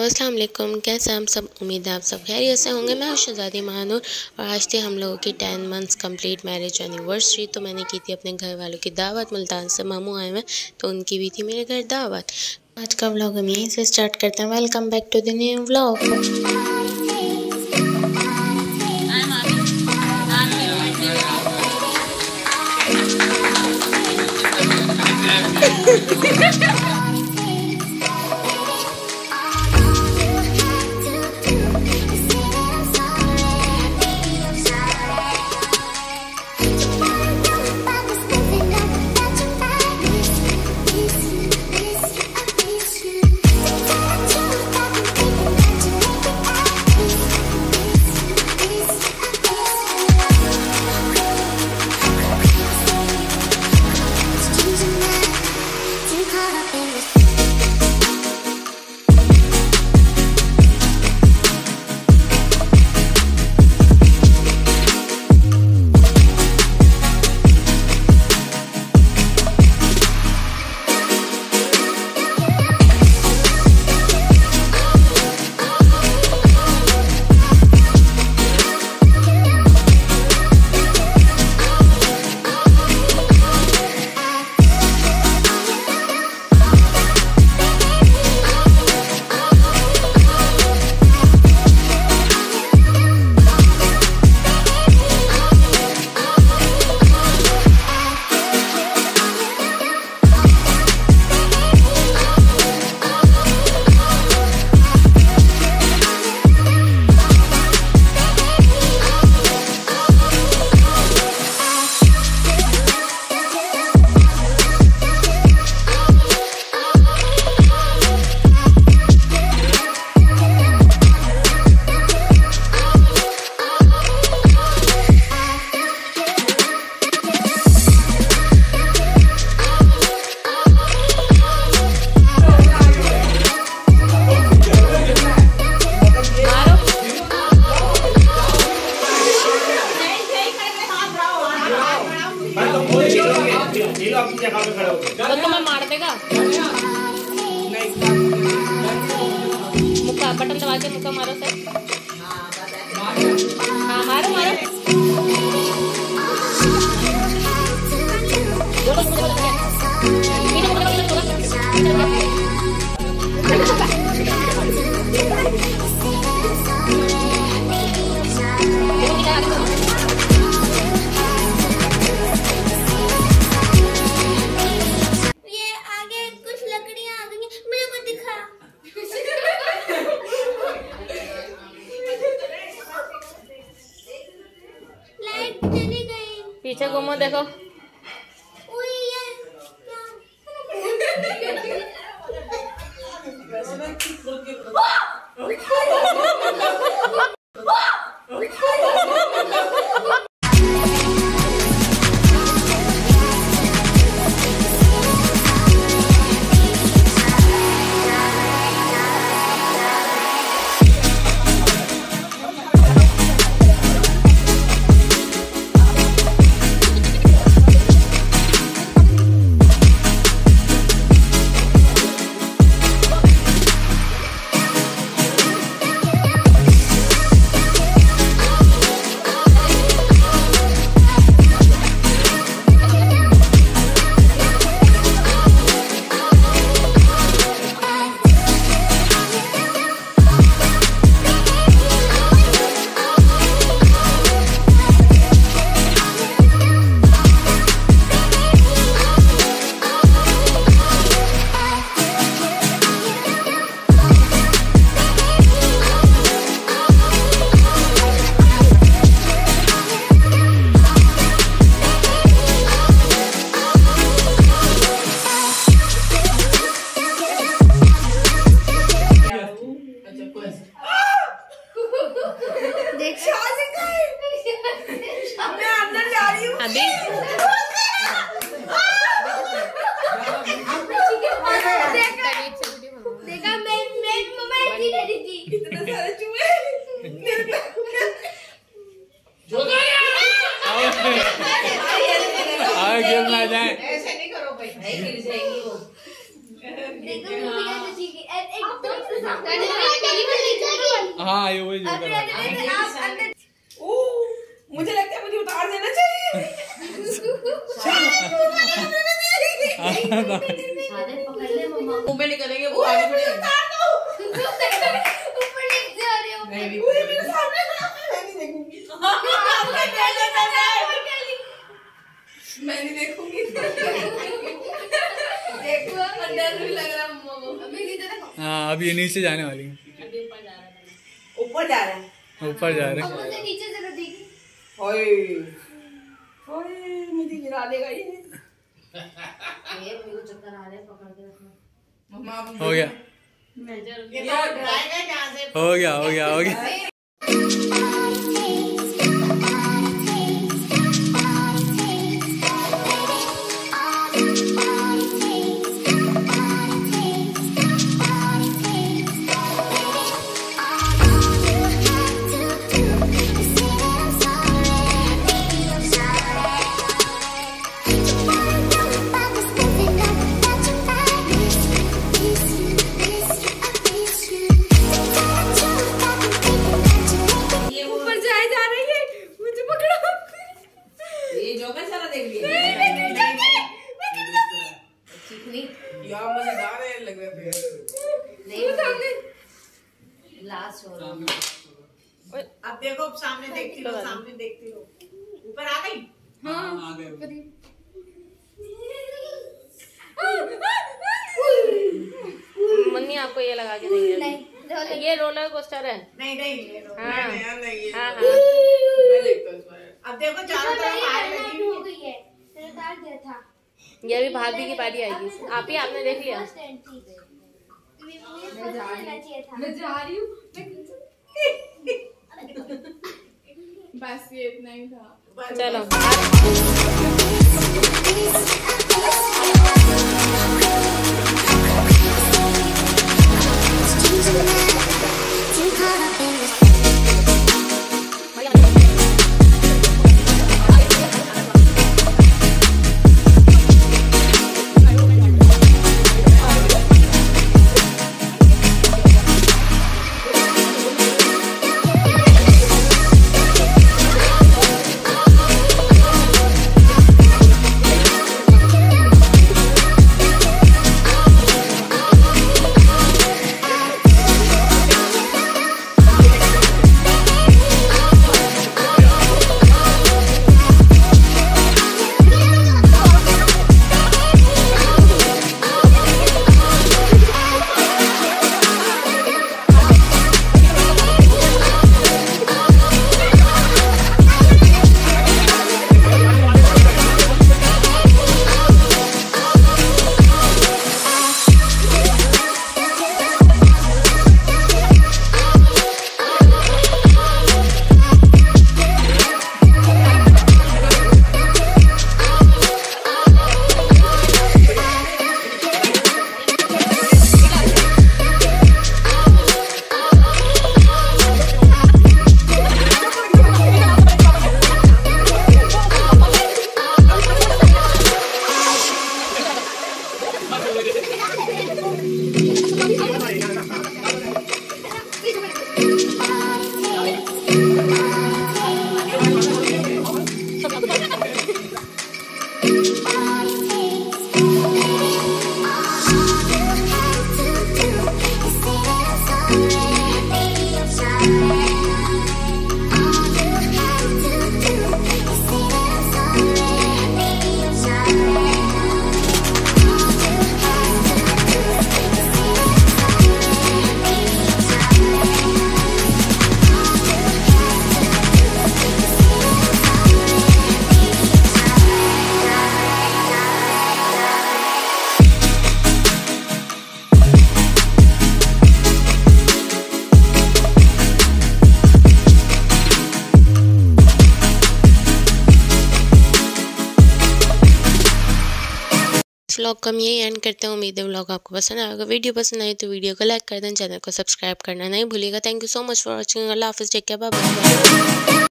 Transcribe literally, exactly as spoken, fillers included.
अस्सलाम वालेकुम, कैसे हम सब। उम्मीद है आप सब खैरियत से होंगे। मैं हूं शहजादी महानूर और आज थी हम लोगों की ten months complete marriage anniversary. तो मैंने की थी अपने घर वालों की दावत। मुल्तान से मामू आए हुए तो उनकी भी थी मेरे घर दावत। आज का व्लॉग हम यहीं से स्टार्ट करते हैं। Welcome back to the new vlog. तो तुम्हें मार देगा। मुक्का बटन दबा के मुक्का मारो सर। हाँ मारो मारो। पीछे घूमो देखो। ऐसे नहीं करो भाई, गिर जाएगी वो। हाँ ये वही मुझे लगता है मुझे उतार देना चाहिए। मुंह में निकलेंगे वो आगे बढ़ेंगे। मैं नहीं देखूंगी। देखो अंदर भी लग रहा है मम्मा को। अभी नीचे देखो। हाँ अब ये नीचे जाने वाली है। ऊपर जा रहा है। ऊपर जा रहे हैं। अब मुझे नीचे जरा देखी। ओए ओए मुझे गिरा देगा ये। ये मेरे को चक्कर आ रहे हैं, पकड़ के रखना। मम्मा हो गया हो गया हो गया हो गया। लास्ट हो रहा है। अब देखो सामने देखती लो, सामने देखती लो। ऊपर आ गई। हाँ आ गए। मन्नी आपको ये लगा के देंगे। नहीं ये रोलर कोस्टर है। नहीं नहीं ये लो। हाँ। नहीं यार नहीं ये हाँ, लो। हाँ। मैं देखता हूँ इस बार। अब देखो चारों तरफ आग लगी हो हुई गई है। तेरा तार गया था। ये भी भाभी की पार्टी आएगी। आप ही आपने देख लिया। मैं जा रही हूँ। बस ये इतना ही था। चलो व्लॉग को हम यही एंड करते हैं। उम्मीद है व्लॉग आपको पसंद आएगा। वीडियो पसंद आई तो वीडियो को लाइक कर दें, चैनल को सब्सक्राइब करना नहीं भूलिएगा। Thank you so much for watching. अल्लाह हाफिज़, टेक केयर, बाय बाय।